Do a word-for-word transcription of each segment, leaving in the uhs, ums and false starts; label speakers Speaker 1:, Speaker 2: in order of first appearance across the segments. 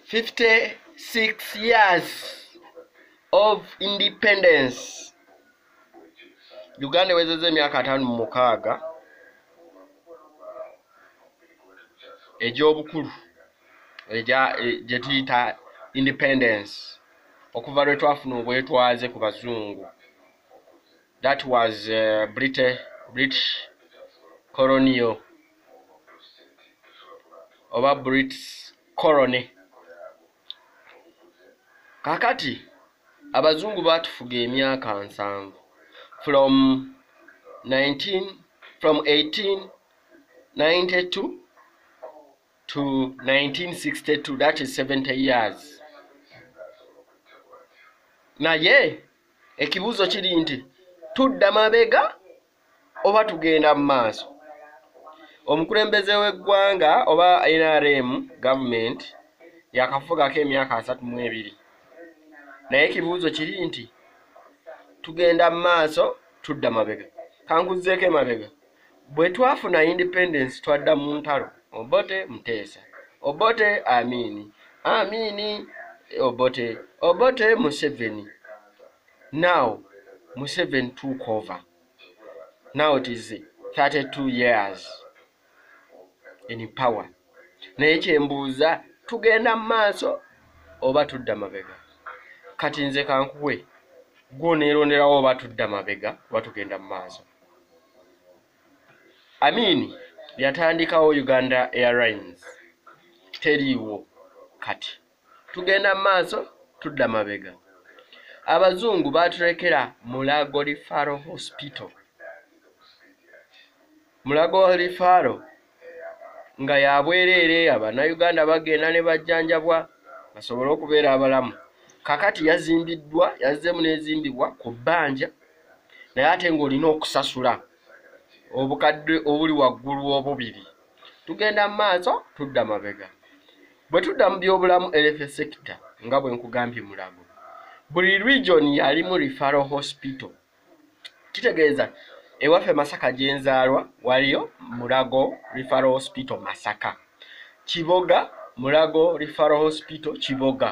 Speaker 1: fifty-six years of independence. Uganda wezeze emyaka ataano mu mukaaga egy'obukulu eja gye tuyita independence okuva lwe twafuna obwetwaze ku bazungu. That was uh, British, British colonial oba British colony. Kakati abazungu batufuga emyaka nsanvu from nineteen from eighteen ninety-two to nineteen sixty-two. That is seventy years. Naye ekibuzo kiri nti tudda mabega oba tugenda mu maaso. Omukulembeze w'eggwanga oba N R M government yakafugako emyaka asatu mu ebiri. Naye ekibuzo kiri nti tugenda mu maaso tudda mabega. Kankuzeeko emabega. Bwe twafuna independence twadda mu ntalo. Obote Mutesa, Obote Amini, Amini Obote, Obote Museveni. Now Museveni took over. Now it is thirty-two years in power. Naye kyembuuza tugenda mu maaso oba tudda mabega. Kati nze kankuwe gwoneeronderawo oba tudda mabega oba tugenda mu maaso. Amini yatandikawo Uganda Airlines. Teriiwo kati tugenda mu maaso tudda mabega. Abazungu batulekera Mulago Referral Hospital. Mulago Referral nga yabwereere Abannayuganda bagenda ne bajjanjabwa basobole okubeera abalamu. Kakati yazimbiddwa, yazzeemu n'ezimbibwa ku bbanja, naye ate ng'olina okusasula obukadde obuli waggulu obubiri. Tugenda mu maaso tudda mabega. Bwe tudda mu byobulamu health sector nga bwe nkugambye Mulago, buli region yalimu referral hospital. Kitegeeza ewaffe Masaka gye nzaalwa waliyo Mulago Referral Hospital Masaka. Kiboga Mulago Referral Hospital Kiboga.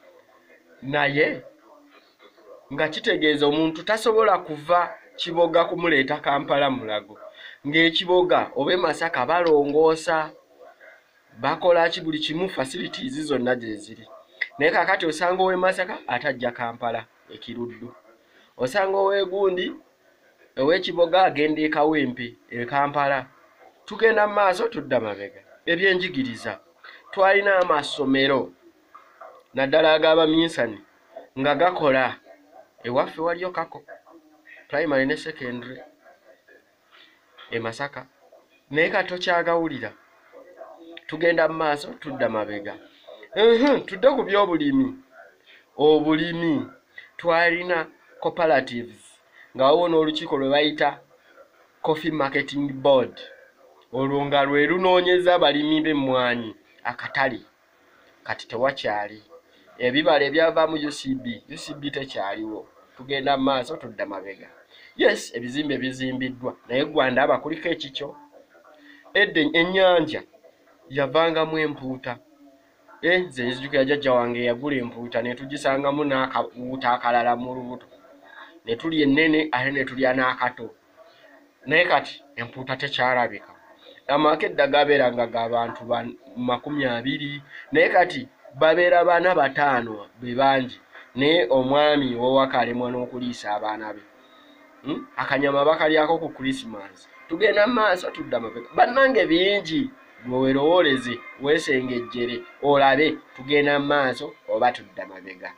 Speaker 1: Naye nga kitegeeza omuntu tasobola kuva Kiboga kumuleeta Kampala Mulago. Ng'ekiboga obe Masaka balongoosa bakola ki buli kimu facilities zonna gye ziri. Naye kakati osanga owe Masaka atajja Kampala ekiruddu. Osanga owe Gundi owe Kiboga agenda e Kawempe e Kampala. Tugenda mu maaso tudda mabega. Ebyenjigiriza twalina amasomero naddala ag'Abaminsani nga gakola ewaffe waliyo Kako primary ne secondary e Masaka. Naye kati tokyagawulira. Tugenda mu maaso tudda mabega. Uhum, tudde ku by'obulimi. Obulimi twalina cooperatives nga wawo n'olukiiko lwe bayita Coffee Marketing Board. Olwo nga lwe lunoonyeza abalimi b'emmwanyi akatale. Kati tewakyali. Ebibala ebyava mu U C B, U C B tekyaliwo. Tugenda mu maaso tudda mabega. Yes, ebizimbe bizimbiddwa naye gwandaba kuliko ekikyo. Edde ennyanja yavangamu empuuta. Eh, nze nzijukira jjajja wange yagula empuuta ne tugisangamu n'akabuuta akalala mu lubuto. Ne tulya ennene ate ne tulya n'akato. Naye kati empuuta tekyalabika. Amaka edda gabeeranga g'abantu makumi abiri. Naye kati babeera bana bataano be bangi. Naye omwami ow'owaka alemwa n'okuliisa abaana be. Hmm? Akanyama bakalyako ku Christmas. Tugenda mu maaso tudda mabega. Bannange bingi gwe weerowooleze weesengejjere olabe tugenda mu maaso oba tudda mabega.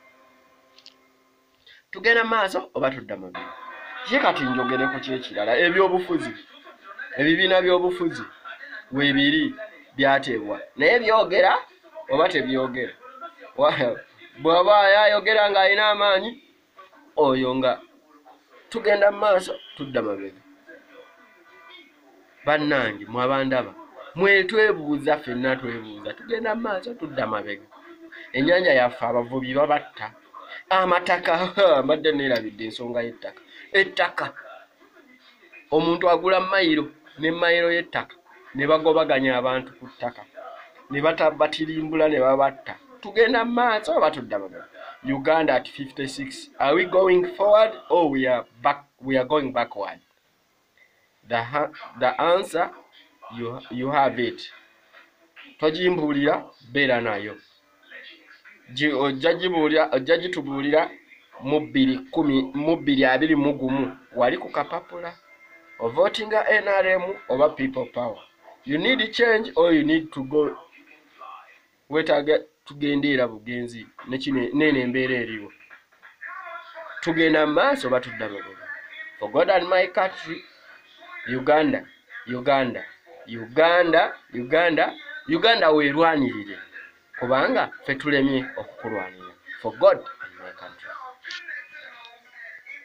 Speaker 1: Tugenda mu maaso oba tudda mabega. Ye kati njogere ku kyekirala ebyobufuzi. Ebibiina by'obufuzi weebiri byateebwa. Naye byogera oba tebyogera. Bw'aba yayogera ng'alina amaanyi oyo nga tugenda mu maaso tudda mabega. Bannange mwabandaba mwe twebuuza ffenna twebuuza tugenda mu maaso tudda mabega. Ennyanja yaffe abavubi babatta. Amataka mbadde neerabidde ensonga y'ettaka. Ettaka omuntu agula mayiro ne mayiro y'ettaka ne bagobaganya abantu ku ttaka ne batabbatirimbula ne babatta tugenda maaso oba tudda mabega. Uganda at fifty-six. Are we going forward or we are back? We are going backward. The the answer you you have it. Tojimbulira bera nayo. Ji ojjajibulira ojjajitubulira mu bbiri kumi mu bbiri abiri mu gumu wali ku kapapula. O voting N R M over people power. You need change or you need to go. Wetaga tugendera bugenzi nekine nene embeera eriwo. Tugenda maaso batudda mabega. For God and my country, Uganda, Uganda, Uganda, Uganda, Uganda weerwanirire. Kubanga fe tulemye okukulwanira. For God